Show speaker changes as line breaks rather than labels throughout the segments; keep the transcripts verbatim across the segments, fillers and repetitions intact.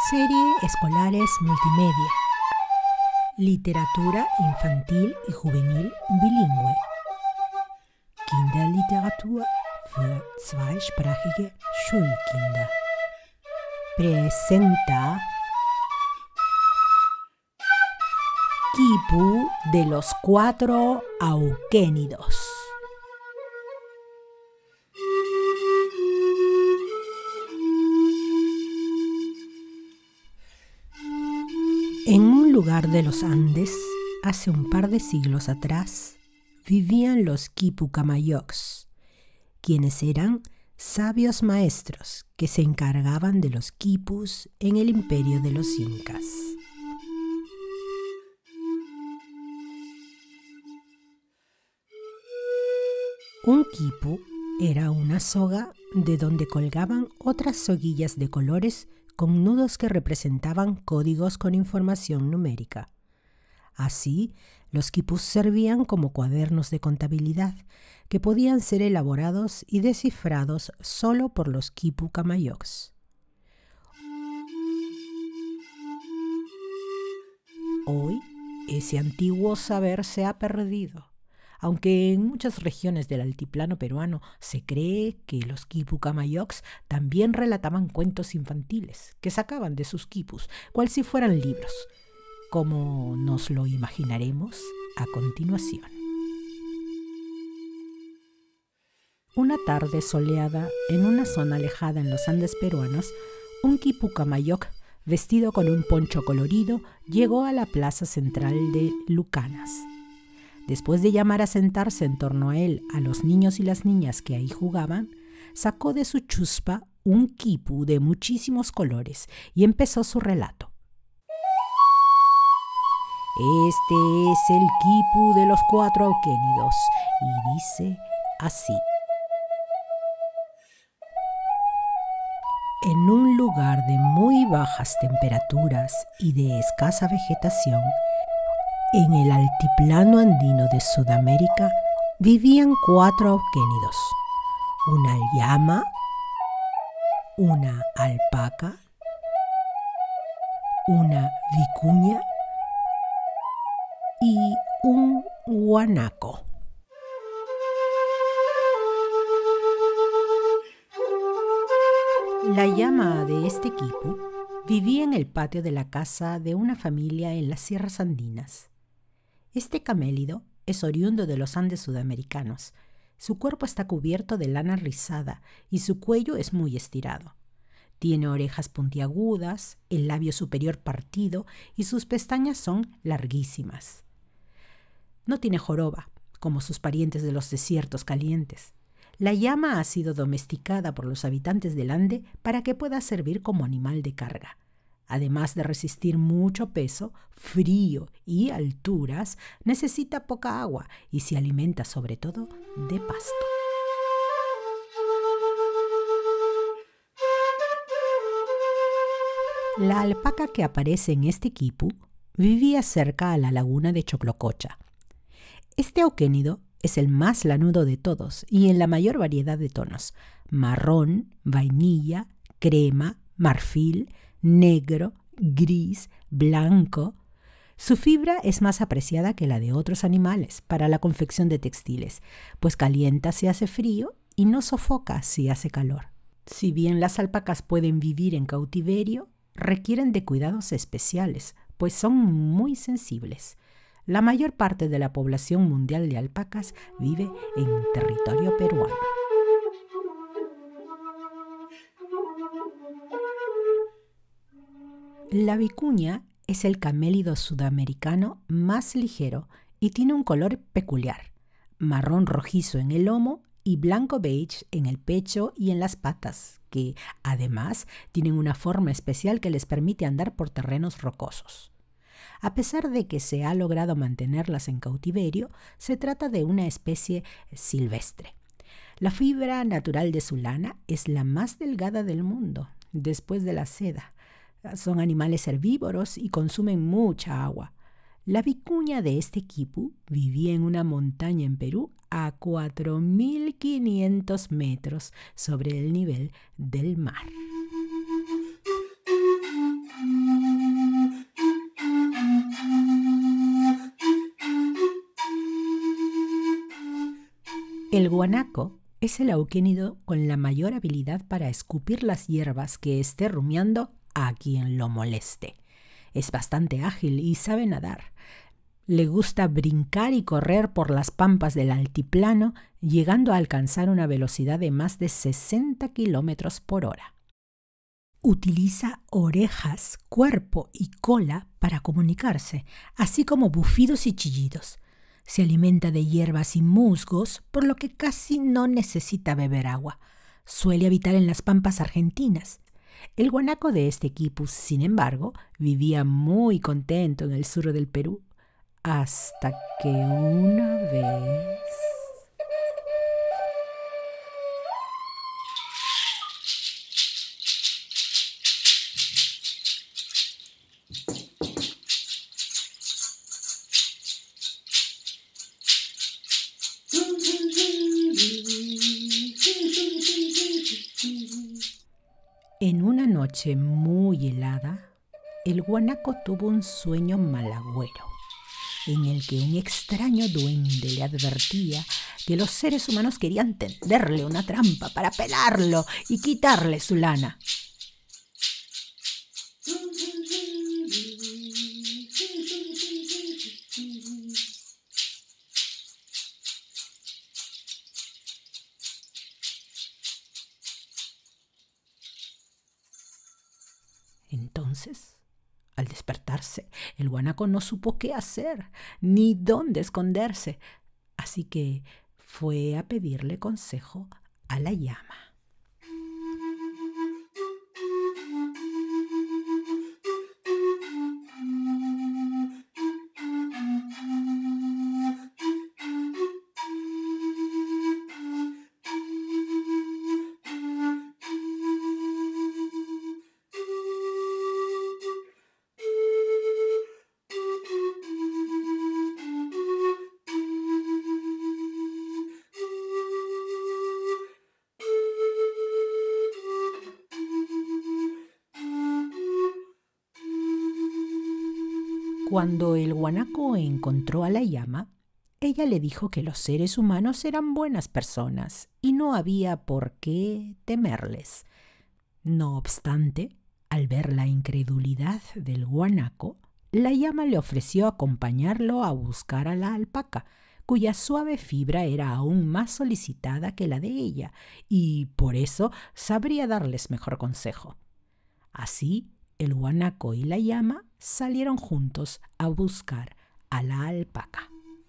Serie Escolares Multimedia. Literatura infantil y juvenil bilingüe. Kinderliteratur für zweisprachige Schulkinder. Presenta Quipu de los cuatro auquénidos. En un lugar de los Andes, hace un par de siglos atrás, vivían los Quipu Camayocs, quienes eran sabios maestros que se encargaban de los quipus en el imperio de los incas. Un quipu era una soga de donde colgaban otras soguillas de colores con nudos que representaban códigos con información numérica. Así, los quipus servían como cuadernos de contabilidad que podían ser elaborados y descifrados solo por los Quipu Camayocs. Hoy, ese antiguo saber se ha perdido, aunque en muchas regiones del altiplano peruano se cree que los Quipu Camayocs también relataban cuentos infantiles que sacaban de sus quipus, cual si fueran libros, como nos lo imaginaremos a continuación. Una tarde soleada, en una zona alejada en los Andes peruanos, un Quipu Camayoc, vestido con un poncho colorido, llegó a la plaza central de Lucanas. Después de llamar a sentarse en torno a él a los niños y las niñas que ahí jugaban, sacó de su chuspa un quipu de muchísimos colores y empezó su relato. Este es el quipu de los cuatro auquénidos y dice así. En un lugar de muy bajas temperaturas y de escasa vegetación, en el altiplano andino de Sudamérica vivían cuatro auquénidos, una llama, una alpaca, una vicuña y un guanaco. La llama de este quipu vivía en el patio de la casa de una familia en las sierras andinas. Este camélido es oriundo de los Andes sudamericanos. Su cuerpo está cubierto de lana rizada y su cuello es muy estirado. Tiene orejas puntiagudas, el labio superior partido y sus pestañas son larguísimas. No tiene joroba, como sus parientes de los desiertos calientes. La llama ha sido domesticada por los habitantes del Ande para que pueda servir como animal de carga. Además de resistir mucho peso, frío y alturas, necesita poca agua y se alimenta sobre todo de pasto. La alpaca que aparece en este quipu vivía cerca a la laguna de Choclococha. Este auquénido es el más lanudo de todos y en la mayor variedad de tonos: marrón, vainilla, crema, marfil, negro, gris, blanco. Su fibra es más apreciada que la de otros animales para la confección de textiles, pues calienta si hace frío y no sofoca si hace calor. Si bien las alpacas pueden vivir en cautiverio, requieren de cuidados especiales, pues son muy sensibles. La mayor parte de la población mundial de alpacas vive en territorio peruano. La vicuña es el camélido sudamericano más ligero y tiene un color peculiar, marrón rojizo en el lomo y blanco beige en el pecho y en las patas, que además tienen una forma especial que les permite andar por terrenos rocosos. A pesar de que se ha logrado mantenerlas en cautiverio, se trata de una especie silvestre. La fibra natural de su lana es la más delgada del mundo, después de la seda. Son animales herbívoros y consumen mucha agua. La vicuña de este quipu vivía en una montaña en Perú a cuatro mil quinientos metros sobre el nivel del mar. El guanaco es el auquénido con la mayor habilidad para escupir las hierbas que esté rumiando a quien lo moleste. Es bastante ágil y sabe nadar. Le gusta brincar y correr por las pampas del altiplano, llegando a alcanzar una velocidad de más de sesenta kilómetros por hora. Utiliza orejas, cuerpo y cola para comunicarse, así como bufidos y chillidos. Se alimenta de hierbas y musgos, por lo que casi no necesita beber agua. Suele habitar en las pampas argentinas. El guanaco de este quipus, sin embargo, vivía muy contento en el sur del Perú, hasta que una vez... En una noche muy helada, el guanaco tuvo un sueño malagüero, en el que un extraño duende le advertía que los seres humanos querían tenderle una trampa para pelarlo y quitarle su lana. Entonces, al despertarse, el guanaco no supo qué hacer ni dónde esconderse, así que fue a pedirle consejo a la llama. Cuando el guanaco encontró a la llama, ella le dijo que los seres humanos eran buenas personas y no había por qué temerles. No obstante, al ver la incredulidad del guanaco, la llama le ofreció acompañarlo a buscar a la alpaca, cuya suave fibra era aún más solicitada que la de ella, y por eso sabría darles mejor consejo. Así, el guanaco y la llama salieron juntos a buscar a la alpaca.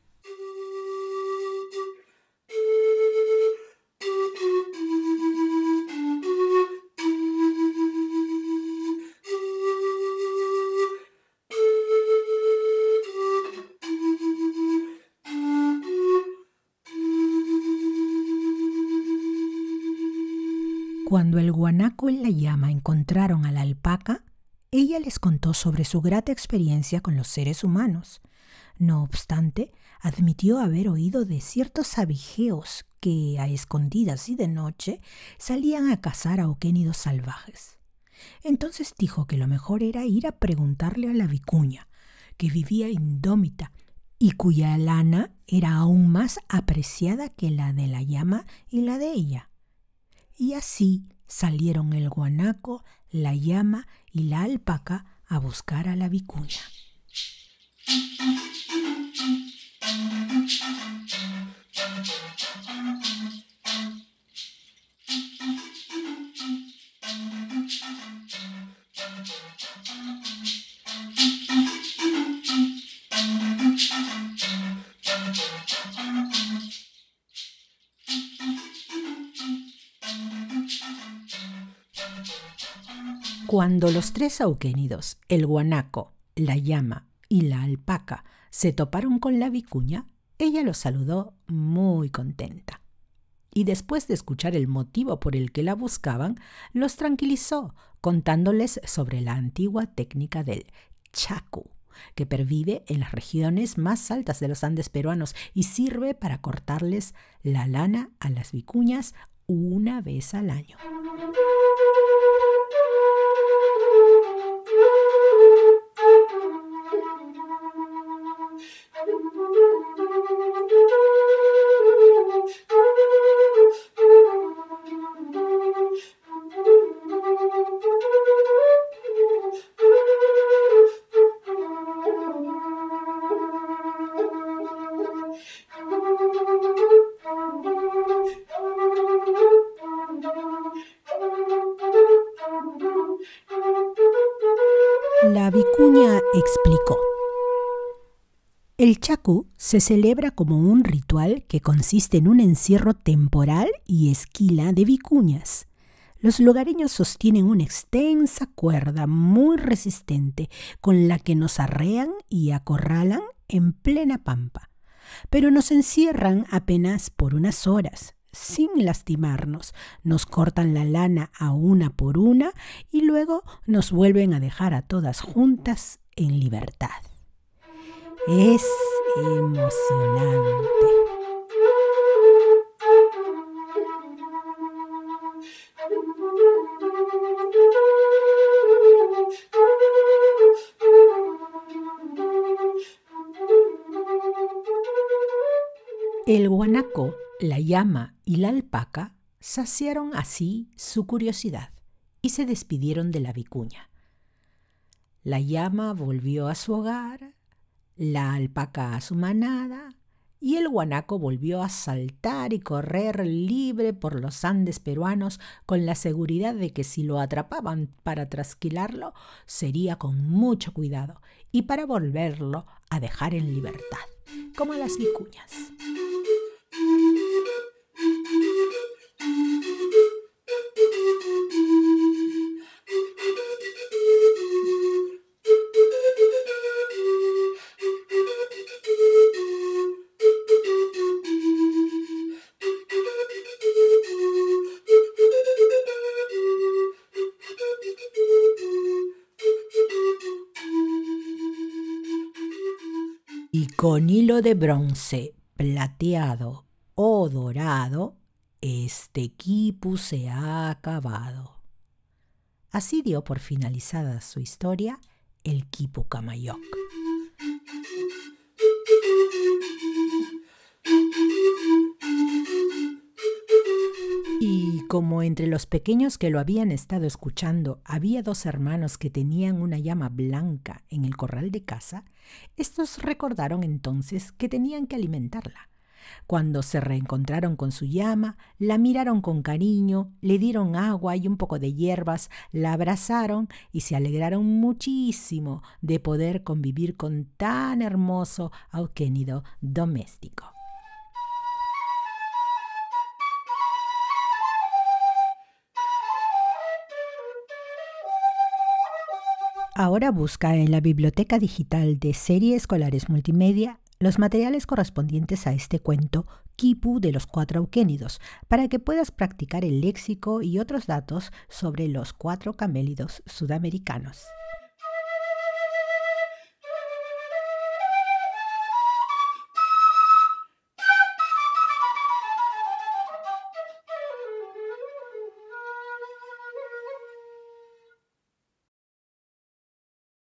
Cuando el guanaco y la llama encontraron a la alpaca, ella les contó sobre su grata experiencia con los seres humanos. No obstante, admitió haber oído de ciertos abigeos que, a escondidas y de noche, salían a cazar a auquénidos salvajes. Entonces dijo que lo mejor era ir a preguntarle a la vicuña, que vivía indómita y cuya lana era aún más apreciada que la de la llama y la de ella. Y así salieron el guanaco, la llama y la alpaca a buscar a la vicuña. Cuando los tres auquénidos, el guanaco, la llama y la alpaca, se toparon con la vicuña, ella los saludó muy contenta. Y después de escuchar el motivo por el que la buscaban, los tranquilizó contándoles sobre la antigua técnica del chacu, que pervive en las regiones más altas de los Andes peruanos y sirve para cortarles la lana a las vicuñas una vez al año. La vicuña explicó: el chacu se celebra como un ritual que consiste en un encierro temporal y esquila de vicuñas. Los lugareños sostienen una extensa cuerda muy resistente con la que nos arrean y acorralan en plena pampa, pero nos encierran apenas por unas horas, sin lastimarnos. Nos cortan la lana a una por una y luego nos vuelven a dejar a todas juntas en libertad. Es emocionante. El guanaco, la llama y la alpaca saciaron así su curiosidad y se despidieron de la vicuña. La llama volvió a su hogar, la alpaca a su manada y el guanaco volvió a saltar y correr libre por los Andes peruanos con la seguridad de que si lo atrapaban para trasquilarlo sería con mucho cuidado y para volverlo a dejar en libertad, como las vicuñas. Y con hilo de bronce, plateado o dorado, este quipu se ha acabado. Así dio por finalizada su historia el quipu Camayoc. Y como entre los pequeños que lo habían estado escuchando había dos hermanos que tenían una llama blanca en el corral de casa, estos recordaron entonces que tenían que alimentarla. Cuando se reencontraron con su llama, la miraron con cariño, le dieron agua y un poco de hierbas, la abrazaron y se alegraron muchísimo de poder convivir con tan hermoso auquénido doméstico. Ahora busca en la biblioteca digital de Serie Escolares Multimedia los materiales correspondientes a este cuento Quipu de los cuatro auquénidos para que puedas practicar el léxico y otros datos sobre los cuatro camélidos sudamericanos.